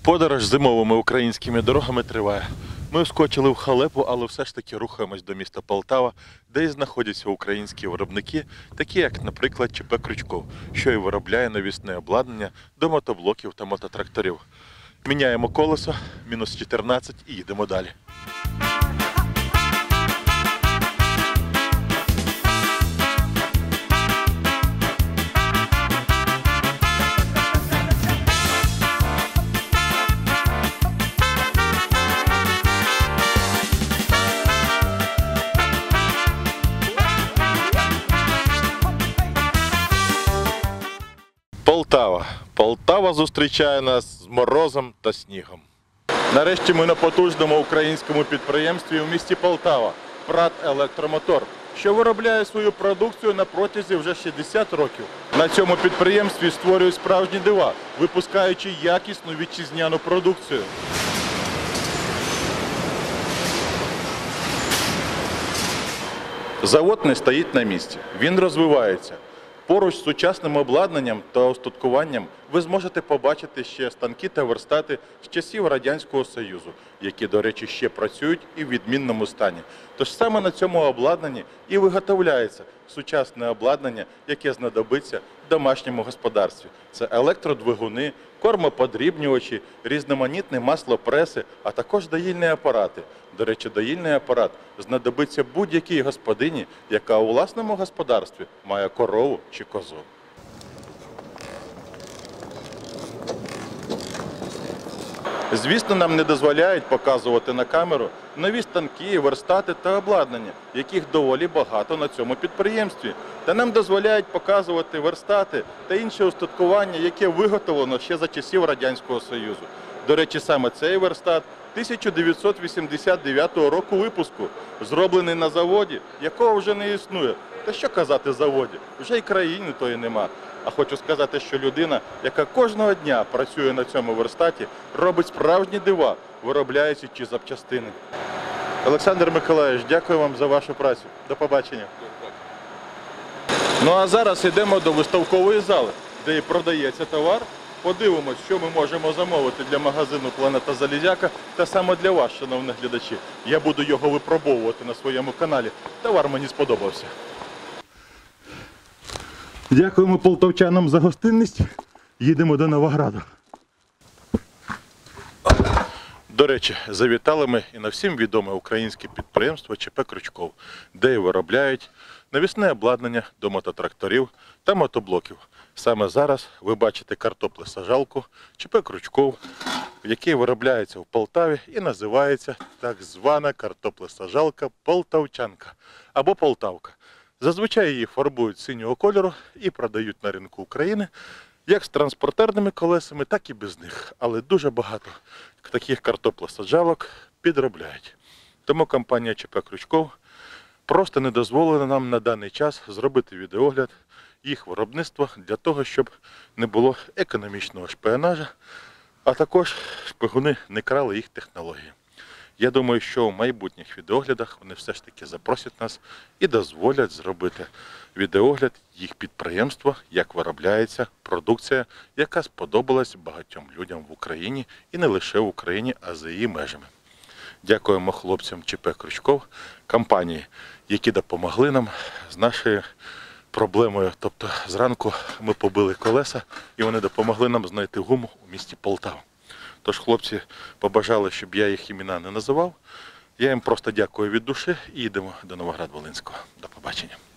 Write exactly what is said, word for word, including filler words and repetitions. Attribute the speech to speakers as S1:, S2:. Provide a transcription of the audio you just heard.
S1: Подорож зимовими українськими дорогами триває. Ми вскочили в халепу, але все ж таки рухаємось до міста Полтава, де і знаходяться українські виробники, такі як, наприклад, ЧП «Крючков», що і виробляє навісне обладнання до мотоблоків та мототракторів. Міняємо колесо, мінус чотирнадцять і їдемо далі. Полтава. Полтава зустрічає нас з морозом та снігом. Нарешті ми на потужному українському підприємстві у місті Полтава «Прат Електромотор», що виробляє свою продукцію на протязі вже шістдесят років. На цьому підприємстві створюють справжні дива, випускаючи якісну вітчизняну продукцію. Завод не стоїть на місці, він розвивається. Поруч з сучасним обладнанням та устаткуванням ви зможете побачити ще станки та верстати з часів Радянського Союзу, які, до речі, ще працюють і в відмінному стані. Тож саме на цьому обладнанні і виготовляється сучасне обладнання, яке знадобиться в домашньому господарстві. Це електродвигуни, кормоподрібнювачі, різноманітні маслопреси, а також доїльні апарати. До речі, доїльний апарат знадобиться будь-якій господині, яка у власному господарстві має корову чи козу. Звісно, нам не дозволяють показувати на камеру нові станки, верстати та обладнання, яких доволі багато на цьому підприємстві. Та нам дозволяють показувати верстати та інше устаткування, яке виготовлено ще за часів Радянського Союзу. До речі, саме цей верстат тисяча дев'ятсот вісімдесят дев'ятого року випуску, зроблений на заводі, якого вже не існує. Та що казати заводі? Вже й країни тої нема. А хочу сказати, що людина, яка кожного дня працює на цьому верстаті, робить справжні дива, виробляючи ці запчастини. Олександр Миколаївич, дякую вам за вашу працю. До побачення. Ну а зараз йдемо до виставкової зали, де і продається товар. Подивимось, що ми можемо замовити для магазину «Планета Залізяка» та саме для вас, шановні глядачі. Я буду його випробовувати на своєму каналі. Товар мені сподобався. Дякуємо полтавчанам за гостинність. Їдемо до Новограда. До речі, завітали ми і на всім відоме українське підприємство ЧП «Крючков», де і виробляють навісне обладнання до мототракторів та мотоблоків. Саме зараз ви бачите картоплесаджалку ЧП «Крючков», який виробляється в Полтаві і називається так звана картоплесаджалка «Полтавчанка» або «Полтавка». Зазвичай її фарбують синього кольору і продають на ринку України як з транспортерними колесами, так і без них. Але дуже багато таких картоплесаджалок підробляють. Тому компанія ЧП «Крючков» просто не дозволила нам на даний час зробити відеогляд їх виробництва для того, щоб не було економічного шпіонажу, а також шпигуни не крали їх технології. Я думаю, що в майбутніх відеоглядах вони все ж таки запросять нас і дозволять зробити відеогляд їх підприємства, як виробляється продукція, яка сподобалась багатьом людям в Україні і не лише в Україні, а за її межами. Дякуємо хлопцям ЧП «Крючков», компанії, які допомогли нам з нашою проблемою. Тобто зранку ми побили колеса і вони допомогли нам знайти гуму у місті Полтава. Тож хлопці побажали, щоб я їх імена не називав. Я їм просто дякую від душі і йдемо до Новоград-Волинського. До побачення.